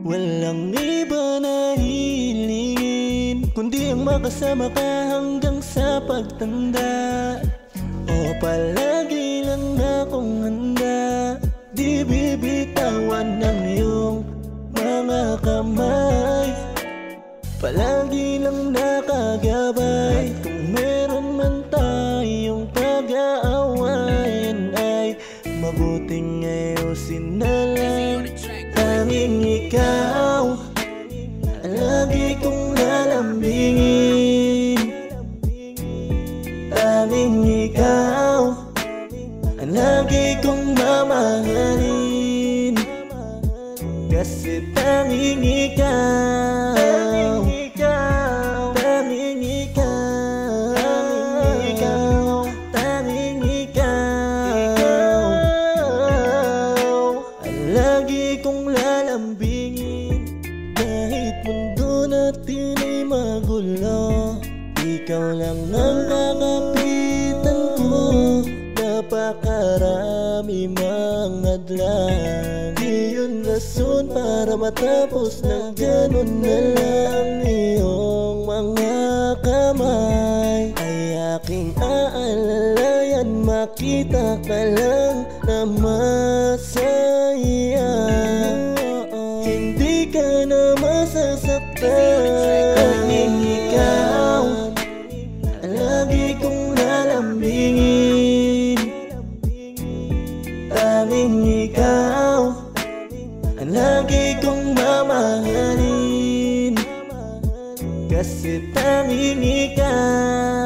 Walang iba na hilingin kundi ang makasama ka hanggang sa pagtanda. O palagi lang akong handa, di bibitawan ng iyong mga kamay. Palagi lang nakagabay, kung meron man tayong pag-aawayan ay mabuting ayusin na lang. Tanging ikaw ang lagi kong lalambingin. Tanging ikaw ang lagi kong mamahalin. Kasi tanging ikaw, tanging ikaw, tanging ikaw ang lagi kong lalambingin. Kahit mundo natin ay magulo, ikaw lang ang kakapitan ko. Napakarami mga adlan, di yun rason para matapos na ganun na lang. Iyong mga kamay ay aking aalalayan, makita ka lang na masaya. Hindi ka na masasaktan. Tanging ikaw ang lagi kong lalambingin. Tanging ikaw ang lagi kong mamahalin. Kasi tanging ikaw